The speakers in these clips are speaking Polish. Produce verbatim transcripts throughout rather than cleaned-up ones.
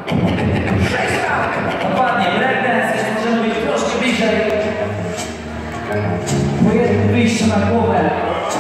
Dokładnie, breakdance, jeśli możemy być troszkę bliżej. Po jednym wyjściu na głowę.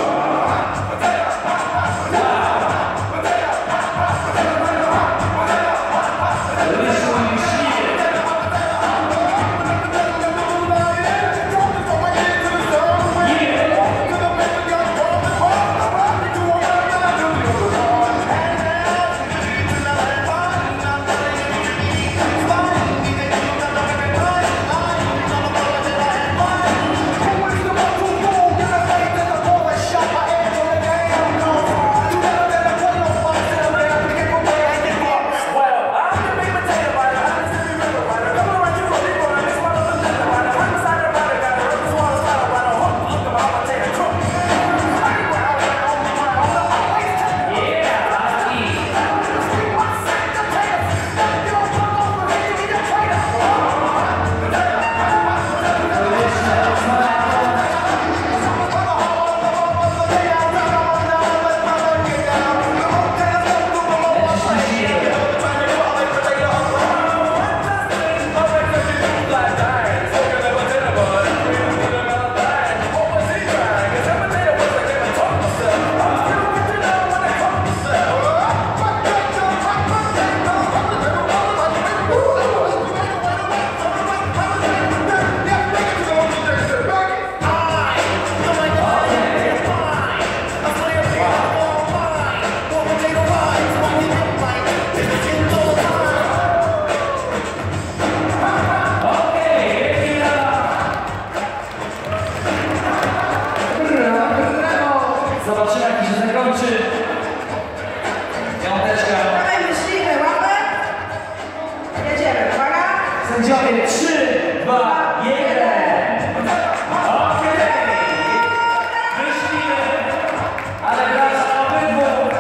Zobaczymy, jak się zakończy. Piąteczka. Dawaj, myślimy, łapę. Jedziemy, uwaga. Sędziowie, trzy, dwa, jeden. Okej. Myślimy, ale grasz obydwu.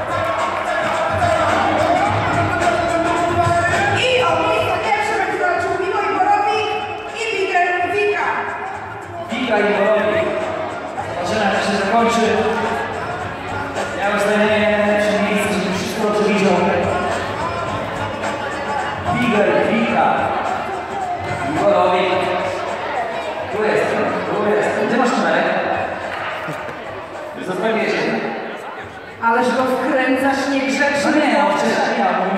I o miejsce pierwsze będzie walczył Miło i Borowik i Biger Wika. Wika i Borowik. Zobaczymy, jak się zakończy. Ja ustawię najlepsze miejsce, żeby wszystko to widział. Biger, Wika i Borowik. Tu jestem, tu jestem. Gdzie masz kamerę? Już zapewnię się. Ależ go wkręcasz niegrzecznie. No nie, no przecież ja mówię.